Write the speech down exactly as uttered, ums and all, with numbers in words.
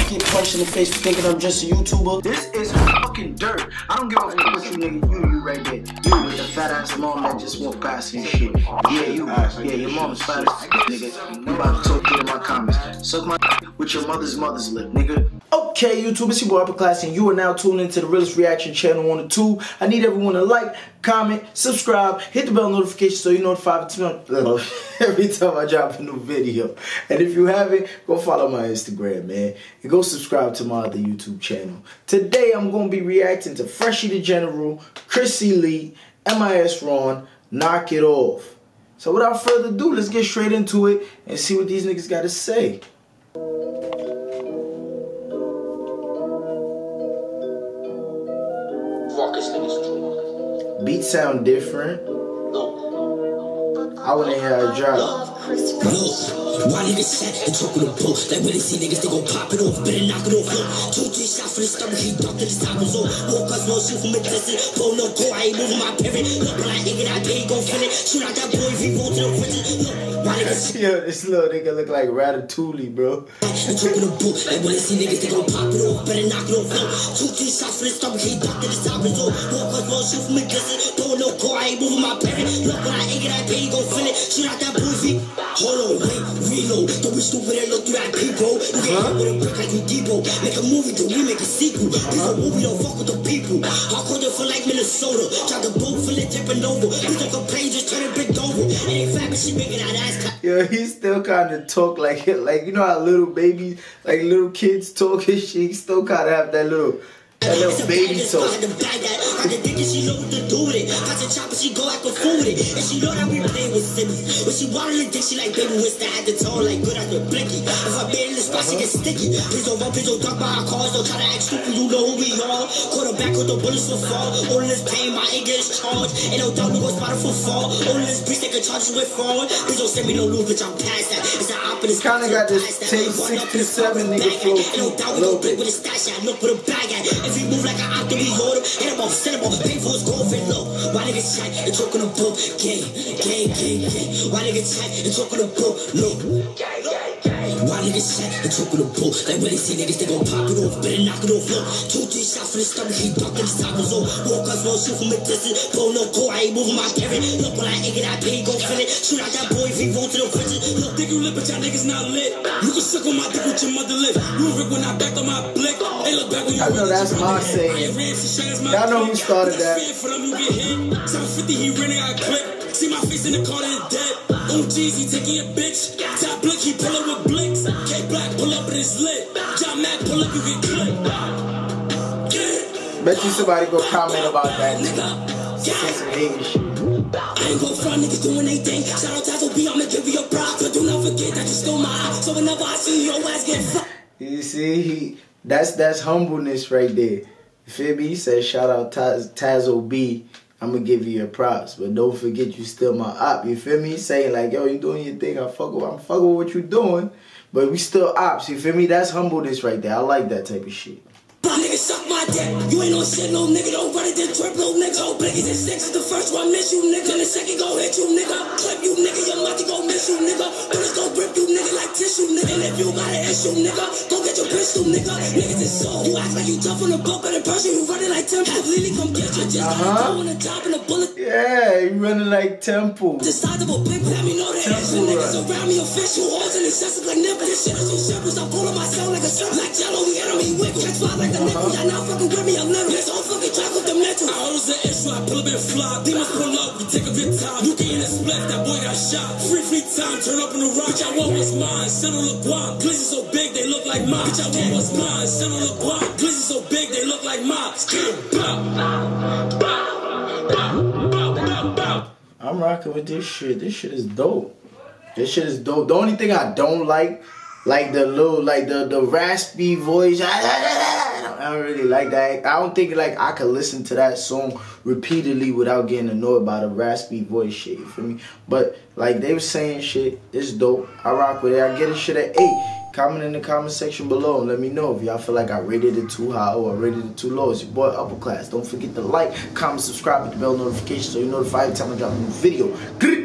get punched in the face for thinking I'm just a YouTuber. This is fucking dirt. I don't give a fuck what you nigga. You, you right there. You with the fat ass mom that just walked past and shit. Yeah, you. Yeah, your mom's fat as nigga. You about to talk to in my comments. Suck my with your mother's mother's lip, nigga. Okay, YouTube, it's your boy Upper Class, and you are now tuned into the realest reaction channel on the tube. I need everyone to like, comment, subscribe, hit the bell notification so you're notified every time I drop a new video. And if you haven't, go follow my Instagram, man, and go subscribe to my other YouTube channel. Today, I'm going to be reacting to Freshie the General, Chrissy Lee, M I S Ron, Knock It Off. So without further ado, let's get straight into it and see what these niggas got to say. Beat sound different. I wanna hear how it drop. Why niggas set and talk with a bull? Like when they see niggas, they gon' pop it off, better knock it off. Look, two, three shots for the stomach, he ducked till his top was off. Walk us, no shoot from a distance. Pull no go, I ain't moving my pivot. Look, when I ain't get out there, he gon' feel it. Shoot out that boy if he roll to the riches. Look, why niggas Yo, this little nigga look like Ratatouille, bro. and talk with a bull. Like when they see niggas, they gon' pop it off, better knock it off. Look, two, three shots for the stomach, he ducked till his top was off. Walk us, no shoot from a distance. Pull no go, I ain't moving my pivot. Look, when I ain't get out there, he gon' feel it. Shoot out that boy if he. Hold on, wait, reload. Don't be stupid and look through that people. You get hit with a brick like you Debo. Make a movie, then we make a sequel. This a movie, don't fuck with the people. I called it for like Minnesota. Tried to boat for it, tipping over. We took a plane, just turn it big over. It ain't fat, but she making that ass. Yo, he still kind of talk like like you know how little babies, like little kids talk and shit. He still kind of have that little. That little baby talk. I can think that she know what to do with it. I can chop and she go like a fool with it. And she know that we play with Simmons. When she wanted to dick, she like baby with the at the tone, like good at the blicky. If I been in the spot, she get sticky. Please don't run, please don't duck by our cars. Don't try to act stupid, you know who we are. Quarterback with the bullets will fall. All in this pain, my anger is charged. Ain't no doubt we gon' spot it for fall. All in this breeze, they can charge us with fraud. Please don't send me no loot, bitch, I'm past that. It's the opposite. Kinda got this Tape sixty-seven nigga flow. Ain't no doubt we gon' play with a stash. I look with a bag at. If he move like an octave, we hold him. Hit him off, send him off. Pay for his golf and low. Why niggas chat and talk on the book? Gang, gang, gang, gang. Why niggas chat and talk on the book? Look. Why niggas chat and talk on the book? Like when they see niggas, they gon' pop it off. Better knock it off. Look. Two, three shots for the stomach. He ducked and his top was off. Walk us, no shoot from a distance. Pull no go, I ain't moving my carrot. Look, when I ain't get out there, he gon' feel it. Shoot out that boy if he roll to the riches. Look, think you lit, but y'all niggas not lit. You can suck on my dick with your mother lip. You Rick when I backed on my blick. Hey, look back when you I know that's my saying. Y'all know who started that. seven fifty, he running out clip. See my face in the car, then dead. O G's, he taking a bitch. Top blick, he pull up with blicks. K Black, pull up and it's lit. John Mac, pull up, you get clipped. Bet you somebody go comment about that, nigga. Say some hating shit. I ain't gon' front niggas doing they thing. Shout out to B, I'ma give you a prop. But do not forget that you stole my eye. So whenever I see your ass get fucked. You see, he that's that's humbleness right there. You feel me? He said, shout out Taz, Tazo B. I'm gonna give you your props, but don't forget you still my op. You feel me? He's saying like, yo, you doing your thing. I fuck with, I'm fucking with what you doing, but we still ops. You feel me? That's humbleness right there. I like that type of shit. Nigga suck my dick. You ain't no shit, no nigga. Don't run it, then trip, no nigga. Oh, blickies and six is the first one, miss you, nigga. Then the second go hit you, nigga. Clip you, nigga. Your mother gon' miss you, nigga. Bullets gon' rip you, nigga, like tissue, nigga. And if you got an issue, nigga, go get your pistol, nigga. Niggas is so. You act like you tough on the book, but in person you running like Temple. Completely come get you. Just uh-huh. Got a throw on the top and a bullet. Yeah, you running like Temple. Decidable big, let me know that. Temple niggas around me official. Holes in the senses like nipple. This shit is so simple. I'm pulling myself like a circle. Like jello, we enemy whip. Catch fly like a nipple. Y'all now fucking with me, I'm never. This whole fucking track with the mental. I always an issue, I pull up and fly. Demons pull up, we take a bit time. You get in a split, that boy got shot. Free, free time, turn up in the rock. Bitch, I want what's mine. Send on the guap. Glizzy so big, they look like mine. Bitch, I want what's mine. Send on the guap. Glizzy so big, they look like mine. I'm rocking with this shit. This shit is dope. This shit is dope. The only thing I don't like, like the little, like the the raspy voice. I don't really like that. I don't think like I could listen to that song repeatedly without getting annoyed by the raspy voice shit. You feel me? But like they were saying shit, it's dope. I rock with it. I get a shit at eight. Comment in the comment section below and let me know if y'all feel like I rated it too high or I rated it too low. It's your boy Upper Class. Don't forget to like, comment, subscribe, hit the bell notification so you're notified every time I drop a new video.